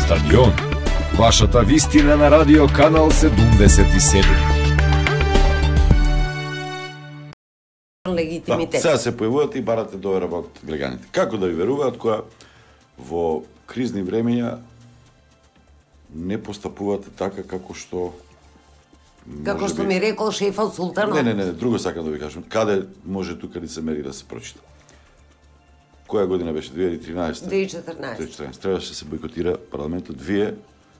Стадион. Вашата вистина на радио Канал 77. Легитимитет. Сега се појавуваат и барате доверба од граѓаните. Како да ви веруваат кога во кризни времења не постапувате така како што ми рекол шефот Султанов. Не, друго сакам да ви кажам. Каде може тука да се мери да се прочита? Која година беше? 2013? 2014. Требаше да се бойкотира парламентот. Вие,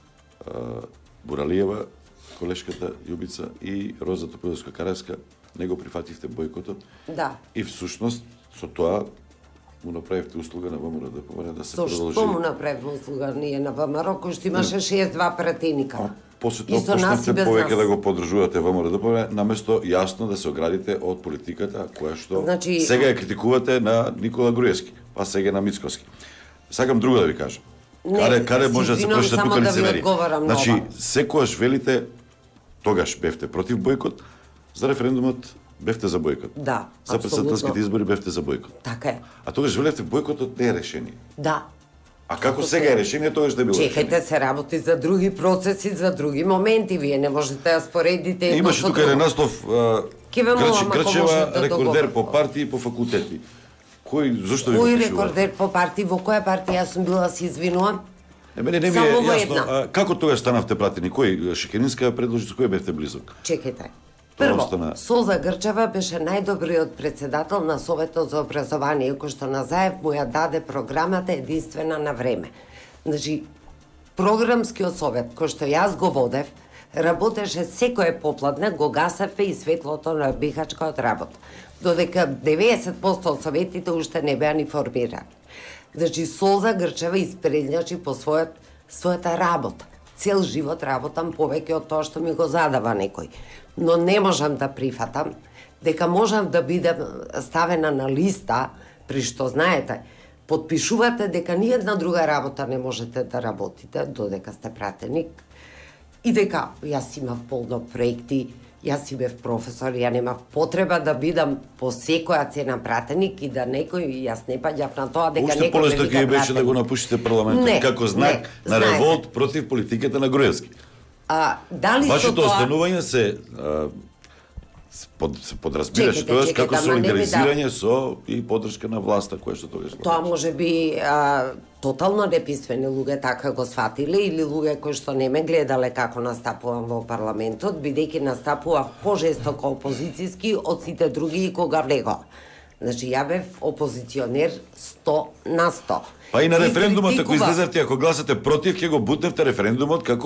Буралиева, колешката Јубица и Роза Топиловска-Каревска не го прифативте бойкотот. Да. И всушност со тоа му направивте услуга на ВМРО ДПМН да се продолжи. Што му направивме услуга ние на ВМРО, кој што имаше 62 пратеника? После тоа почнете повеќе да го поддржувате ВМРО ДПМН, наместо јасно да се оградите од политиката која што сега ја критикувате на Никола Груевски, па сега на Мицкоски. Сакам друго да ви кажам. Каде може да се прочита тука лицемери? Значи, секогаш велите, тогаш бевте против бойкот, за референдумот бевте за бойкот. Да, за претседателските избори бевте за бойкот. Така е. А тогаш велевте бойкотот не е решение. Да. А како сега е решение, тогаш да било решение? Чекајте, се работи за други процеси, за други моменти. Вие не можете да споредите едно имаше тука еден наслов Грчева рекордер по партии и по факултети. Зошто ви го пишува? Кој рекордер по партии? Во која партија јас сум била, се извинувам? Не ми е јасно. Како тогаш станавте пратени? Кој? Шекеринска предложи, со кој бевте близок? Чекајте. Прво, Соза Грчева беше најдобриот председател на Советот за образование, кој што на Заев му ја даде програмата единствена на време. Значи, програмскиот совет, кој што јас го водев, работеше секој попладне, го гасеве и светлото на бихачка од работа. Додека 90% од советите уште не беа ни формирани. Значи, Соза Грчева испредњачи по својата работа. Цел живот работам повеќе од тоа што ми го задава некој. Но не можам да прифатам дека можам да бидам ставена на листа, при што, знаете, подпишувате дека ниједна друга работа не можете да работите додека сте пратеник и дека јас имав полно проекти, јас си бев професор, ја немав потреба да бидам по секоја цена пратеник и да некој, јас не паѓав на тоа дека некој ме вика пратеник. Беше да го напуштите парламентот како знак на револт против политиката на Груевски. Дали вашето останување се подразбираше тоа како солидаризирање со и поддршка на власта која што тогаш. Тоа може би тотално неписмени луѓе така го сватиле или луѓе кои што не ме гледале како настапувам во парламентот, бидејќи настапував пожестоко опозицијски од сите други и кога влегов. Значи, ја бев опозиционер 100%. Па и на референдумот, ако излезете, ако гласате против, ќе го бутневте референдумот како...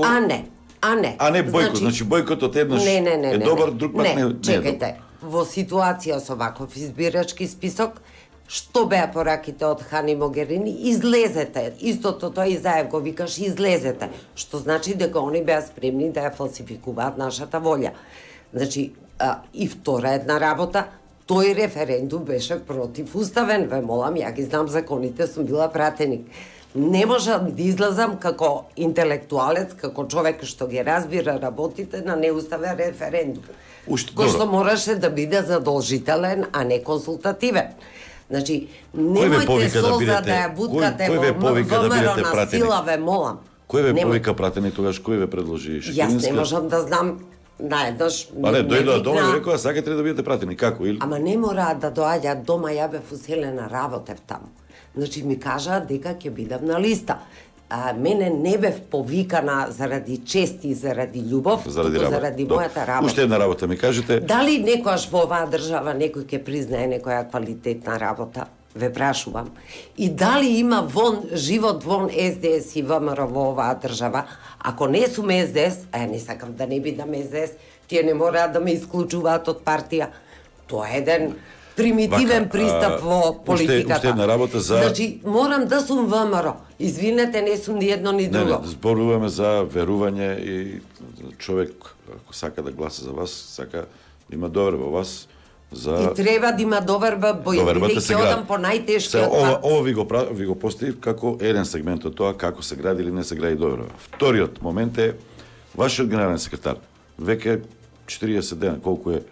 А не бойкот, значи бойкотот еднаш е добар, друг пат не е добар. Чекајте, во ситуација со ваков избирачки список, што беа пораките од Хани Могерини, излезете. Истото тоа и Заев го викаш, излезете. Што значи дека они беа спремни да ја фалсификуваат нашата волја. Значи, и втора една работа, тој референдум беше противуставен, ве молам, ја ги знам законите, сум била пратеник. Не можам да излазам како интелектуалец, како човек што ги разбира работите на неуставен референдум, кој што мораше да биде задолжителен, а не консултативен. Значи, немојте Соза да ја буткате во ВМРО на сила, ве молам. Кој ве повика пратени тогаш, кој ве предложи Шекеринска? Јас не можам да знам наеднаш. Не дојдоа дома и рекоа, сакате да бидете пратени, како? Ама не мора да доаѓаат дома, ја бев уселена, работев таму. Значи ми кажаа дека ќе бидам на листа. Мене не бев повикана заради чест и заради љубов, заради мојата работа. Уште една работа ми кажете. Дали некојаш во оваа држава некој ќе признае некоја квалитетна работа? Ве прашувам. И дали има живот вон СДС и ВМРО во оваа држава? Ако не сум СДС, не сакам да не бидам СДС, тие не мораат да ме исклучуваат од партија. Тоа е еден примитивен пристап во политиката. Уште една работа за... Значи, морам да сум ВМРО. Извинете, не сум ни едно ни друго. Не, зборуваме за верување и човек, ако сака да гласа за вас, сака да има доверба во вас. И треба да има доверба, бидејќи ќе одам по најтешкиот пат. Ово ви го поставив како еден сегмент од тоа, како се гради или не се гради доверба. Вториот момент е, вашиот генерален секретар, веќе 40 дена, колку е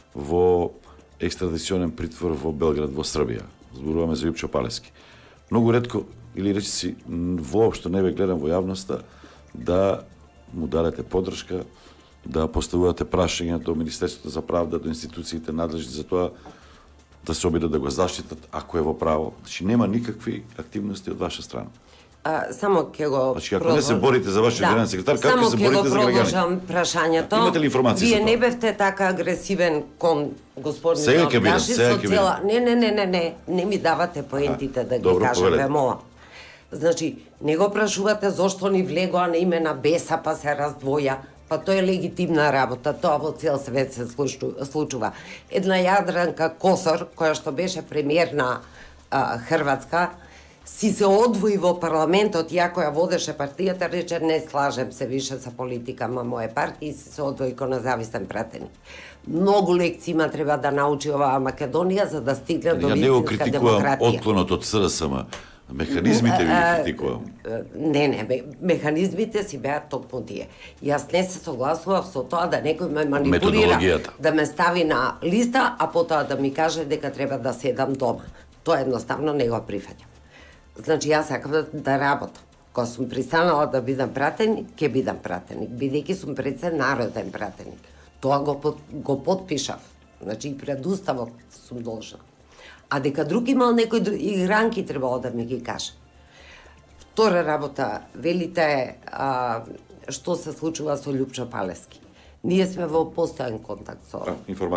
во екстрадиционен притвор во Белград, во Србија. Зборуваме за Јупчо Палески. Многу ретко или речиси воопшто не ве гледам во јавноста, да му дадете поддршка, да поставувате прашања до Министерството за правда, до институциите надлежни за тоа, да се обидат да го заштитат ако е во право. Значи нема никакви активности од ваша страна. Само ќе го Значи ако не се борите за вашиот генерален секретар, како се борите за граѓаните? Само ќе го продолжам прашањето. Имате ли информации Вие за тоа? не бевте така агресивен кон господин Сега ќе бидам, сега ќе цела... Не ми давате поентите да ги кажам, ве молам. Значи, не го прашувате зошто ни влегоа на име на беса па се раздвоја. Па тоа е легитимна работа, тоа во цел свет се случува. Една Јадранка Косор, која што беше премиер на Хрватска, си се одвои во парламентот, ја која водеше партијата, рече не слажем се више со политикама моје партии и се одвои ко независен пратеник. Многу лекции има треба да научи оваа Македонија за да стигне до вистинска демократија. Ја не го критикувам отклонот од СРСМ. Механизмите ви критикувам. Не, механизмите си беа токму тие. Јас не се согласував со тоа да некој ме манипулира, да ме стави на листа, а потоа да ми каже дека треба да седам дома. Тоа едноставно не го прифаќам. Значи, јас сакам да работам. Кога сум пристанала да бидам пратеник, ќе бидам пратеник, бидејќи сум пред се народен пратеник. Тоа го подпишав. Значи, и пред уставот сум должна. А дека друг имал некои игранки, требало да ми ги каже. Втора работа, велите што се случува со Љупчо Палевски. Ние сме во постојан контакт со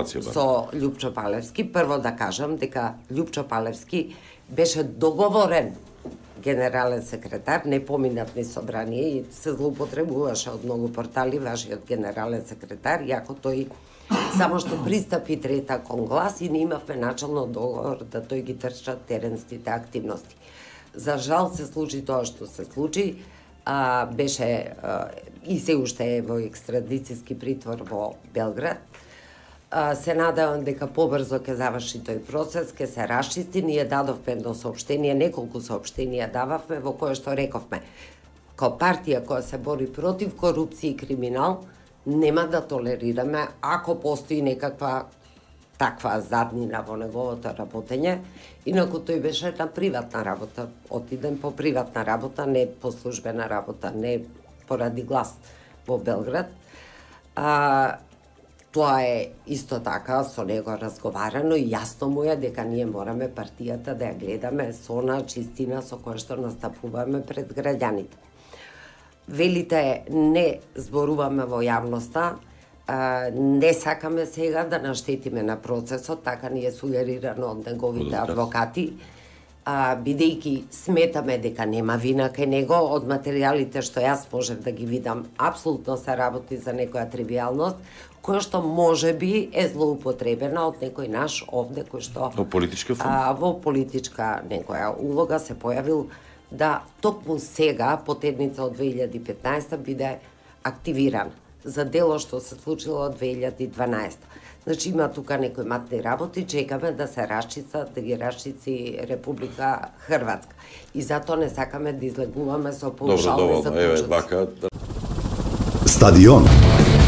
Љупчо Палевски. Прво да кажам дека Љупчо Палевски беше договорен генерален секретар, не поминат ни собрание и се злоупотребуваше од многу портали вашиот генерален секретар, иако тој само што пристапи трета кон глас и не имавме начално договор да тој ги трча теренските активности. За жал се случи тоа што се случи, беше и се уште е во екстрадицијски притвор во Белград. Се надевам дека побрзо ќе заврши тој процес, ќе се расчисти. Ние дадовме едно соопштение, неколку соопштенија дававме во кое што рековме као партија која се бори против корупција и криминал, нема да толерираме ако постои некаква таква заднина во неговото работење. Инаку тој беше на приватна работа. Отидем по приватна работа, не по службена работа, не поради глас во Белград. Тоа е исто така со него разговарано и јасно му е дека ние мораме партијата да ја гледаме со она чистина со која што настапуваме пред граѓаните. Велите не зборуваме во јавноста, не сакаме сега да наштетиме на процесот, така ни е сугерирано од неговите адвокати, бидејќи сметаме дека нема вина кај него. Од материјалите што јас можев да ги видам, апсолутно се работи за некоја тривијалност, која што можеби е злоупотребена од некој наш овде, кој што во политичка некоја улога се појавил да токму сега, потедница од 2015 биде активиран за дело што се случило од 2012. Значи има тука некои матни работи, чекаме да се расчистат, да ги расчисти Република Хрватска. И затоа не сакаме да излегуваме со поушални заклучоци. Стадион.